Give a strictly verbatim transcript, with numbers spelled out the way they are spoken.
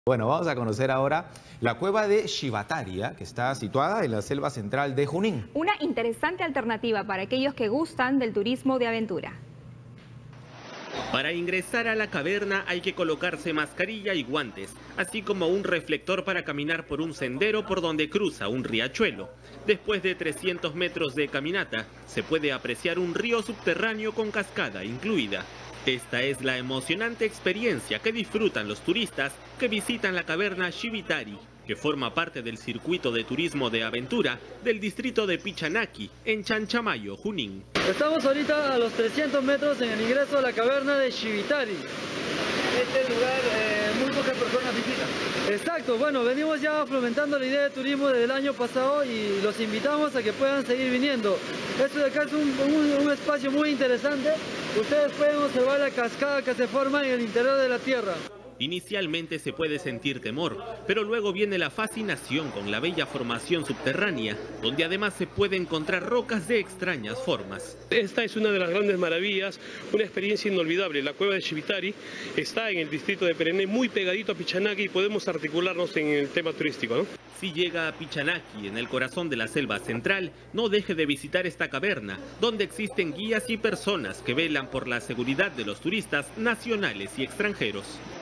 Bueno, vamos a conocer ahora la cueva de Shivataria, que está situada en la selva central de Junín. Una interesante alternativa para aquellos que gustan del turismo de aventura. Para ingresar a la caverna hay que colocarse mascarilla y guantes, así como un reflector para caminar por un sendero por donde cruza un riachuelo. Después de trescientos metros de caminata, se puede apreciar un río subterráneo con cascada incluida. Esta es la emocionante experiencia que disfrutan los turistas que visitan la caverna Shivitari, que forma parte del circuito de turismo de aventura del distrito de Pichanaki, en Chanchamayo, Junín. Estamos ahorita a los trescientos metros en el ingreso a la caverna de Shivitari. Este lugar eh, muy pocas personas visitan. Exacto, bueno, venimos ya fomentando la idea de turismo desde el año pasado y los invitamos a que puedan seguir viniendo. Esto de acá es un, un, un espacio muy interesante. Ustedes pueden observar la cascada que se forma en el interior de la tierra. Inicialmente se puede sentir temor, pero luego viene la fascinación con la bella formación subterránea, donde además se puede encontrar rocas de extrañas formas. Esta es una de las grandes maravillas, una experiencia inolvidable. La cueva de Shivitari está en el distrito de Perené, muy pegadito a Pichanaki, y podemos articularnos en el tema turístico, ¿no? Si llega a Pichanaki, en el corazón de la selva central, no deje de visitar esta caverna, donde existen guías y personas que velan por la seguridad de los turistas nacionales y extranjeros.